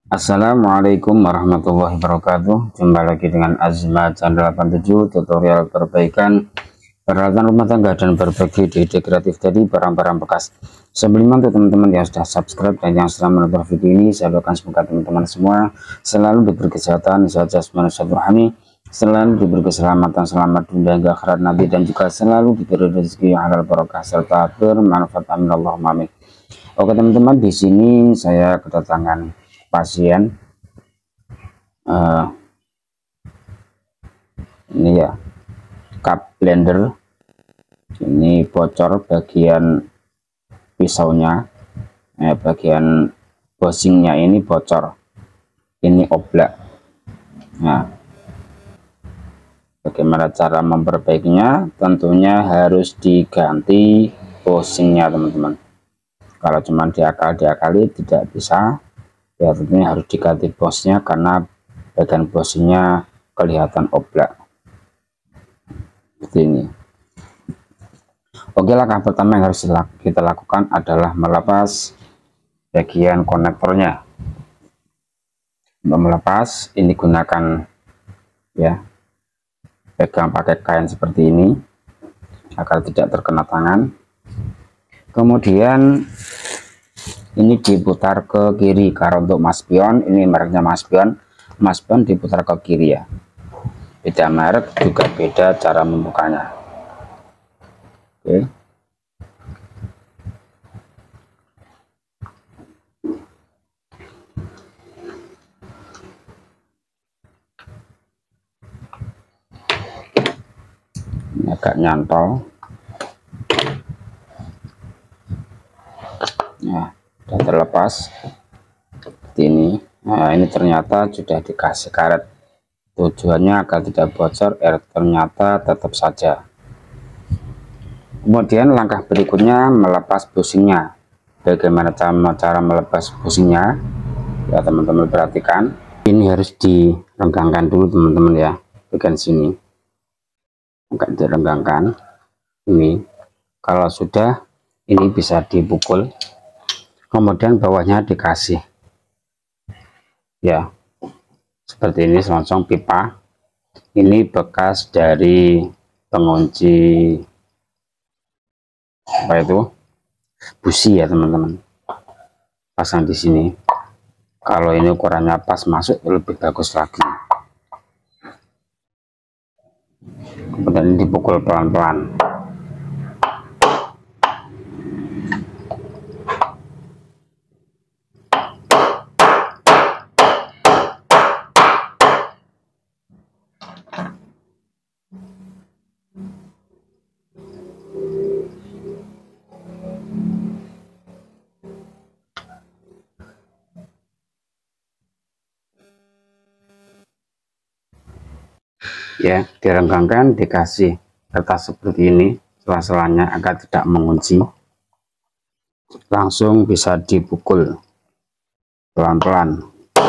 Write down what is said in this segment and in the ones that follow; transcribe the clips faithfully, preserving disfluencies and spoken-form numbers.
Assalamualaikum warahmatullahi wabarakatuh. Jumpa lagi dengan Azma channel delapan puluh tujuh, tutorial perbaikan peralatan rumah tangga dan berbagi ide kreatif dari barang-barang bekas. Sebelumnya untuk teman-teman yang sudah subscribe dan yang sudah menonton video ini, saya doakan semoga teman-teman semua selalu diberi kesehatan, sehat jasmani serta rohani, selalu diberi keselamatan, selamat dunia hingga akhirat nanti, dan juga selalu diberi rezeki yang halal barokah serta bermanfaat. Amin Allahumma amin. Oke teman-teman, di sini saya kedatangan pasien uh, ini ya, cup blender ini bocor bagian pisaunya, eh, bagian bosingnya ini bocor, ini oblak. Nah, bagaimana cara memperbaikinya? Tentunya harus diganti bosingnya teman-teman. Kalau cuma diakal-diakali tidak bisa, ya tentunya harus diganti bosnya karena bagian bosnya kelihatan oblak seperti ini. Oke, langkah pertama yang harus kita lakukan adalah melepas bagian konektornya. Untuk melepas ini gunakan ya, pegang pakai kain seperti ini agar tidak terkena tangan. Kemudian ini diputar ke kiri. Kalau untuk Maspion, ini mereknya Maspion, Maspion diputar ke kiri ya. Beda merek juga beda cara membukanya. Oke. Ini agak nyantol. Nah, sudah terlepas seperti ini. Nah, ini ternyata sudah dikasih karet, tujuannya agar tidak bocor, er ternyata tetap saja. Kemudian langkah berikutnya melepas bushingnya. Bagaimana cara, cara melepas bushingnya? Ya teman-teman perhatikan, ini harus direnggangkan dulu teman-teman ya, bagian sini agak direnggangkan. Ini kalau sudah, ini bisa dipukul. Kemudian bawahnya dikasih ya seperti ini, selongsong pipa. Ini bekas dari pengunci apa itu, busi ya teman-teman, pasang di sini. Kalau ini ukurannya pas masuk lebih bagus lagi. Kemudian ini dipukul pelan-pelan. Ya, direnggangkan, dikasih kertas seperti ini sela-selanya agar tidak mengunci. Langsung bisa dipukul pelan-pelan.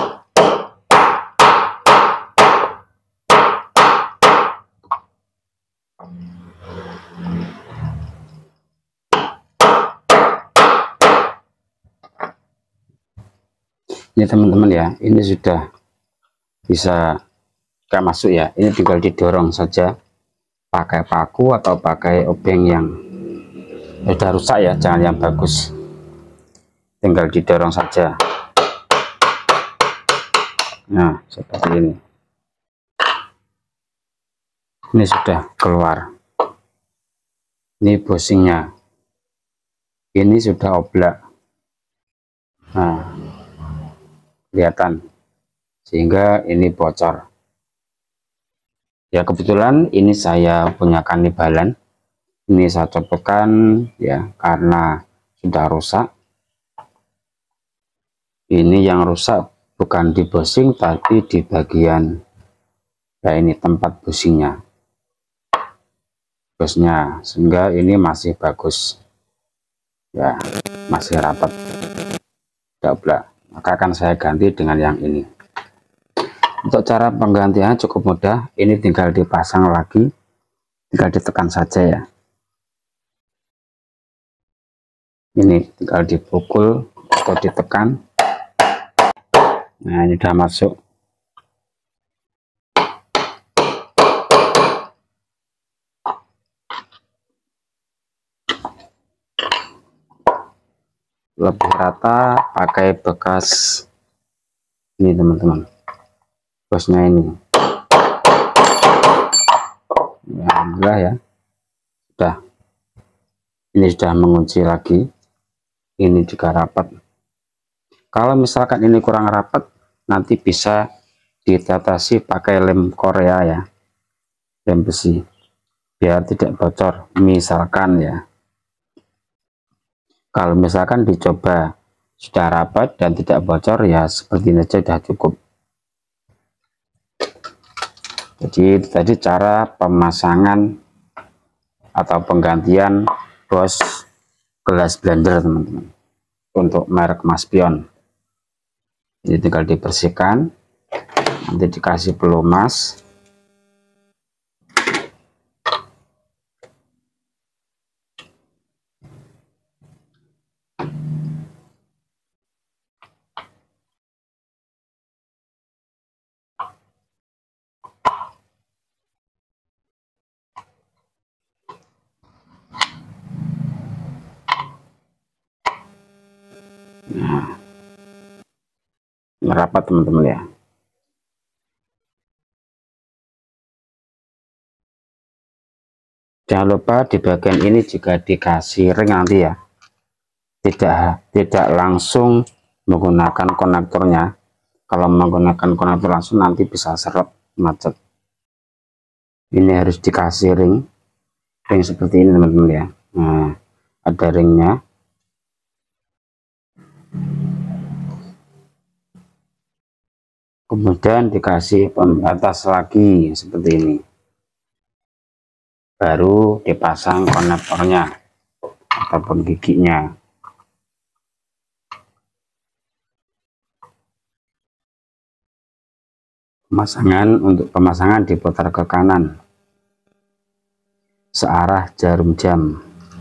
Ini teman-teman ya, ini sudah bisa gak masuk ya. Ini tinggal didorong saja pakai paku atau pakai obeng yang sudah rusak ya, jangan yang bagus. Tinggal didorong saja. Nah, seperti ini. Ini sudah keluar. Ini bushingnya. Ini sudah oblak. Nah, kelihatan. Sehingga ini bocor. Ya kebetulan ini saya punya kanibalan. Ini saya copotkan ya karena sudah rusak. Ini yang rusak bukan di bushing tapi di bagian ya ini tempat bushingnya, busnya, sehingga ini masih bagus ya, masih rapat, tidak. Maka akan saya ganti dengan yang ini. Untuk cara penggantiannya cukup mudah, ini tinggal dipasang lagi, tinggal ditekan saja ya. Ini tinggal dipukul atau ditekan. Nah, ini sudah masuk. Lebih rata pakai bekas ini teman-teman, bosnya ini. Ya, alhamdulillah ya, sudah. Ini sudah mengunci lagi. Ini juga rapat. Kalau misalkan ini kurang rapat, nanti bisa ditatasi pakai lem Korea ya, lem besi, biar tidak bocor. Misalkan ya, kalau misalkan dicoba sudah rapat dan tidak bocor, ya seperti ini saja sudah cukup. Jadi itu tadi cara pemasangan atau penggantian bos gelas blender teman-teman, untuk merek Maspion. Ini tinggal dibersihkan, nanti dikasih pelumas. Nah, merapat teman-teman ya. Jangan lupa di bagian ini juga dikasih ring nanti ya, tidak tidak langsung menggunakan konektornya. Kalau menggunakan konektor langsung nanti bisa seret, macet. Ini harus dikasih ring, ring seperti ini teman-teman ya. Nah, ada ringnya. Kemudian dikasih pembatas lagi seperti ini, baru dipasang konektornya ataupun giginya. Pemasangan, untuk pemasangan diputar ke kanan searah jarum jam.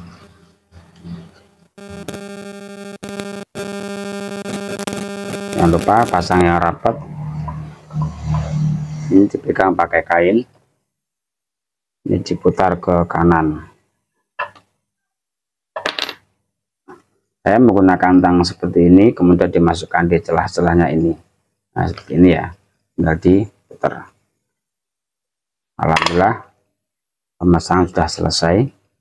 Jangan lupa pasang yang rapat. Ini dipegang pakai kain, ini diputar ke kanan. Saya menggunakan tang seperti ini, kemudian dimasukkan di celah-celahnya ini. Nah, seperti ini ya, tinggal diputar. Alhamdulillah pemasangan sudah selesai.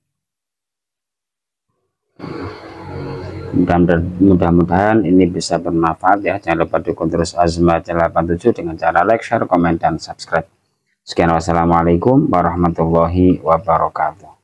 Mudah-mudahan ini bisa bermanfaat ya. Jangan lupa dukung terus Azma delapan tujuh dengan cara like, share, komen, dan subscribe. Sekian, wassalamualaikum warahmatullahi wabarakatuh.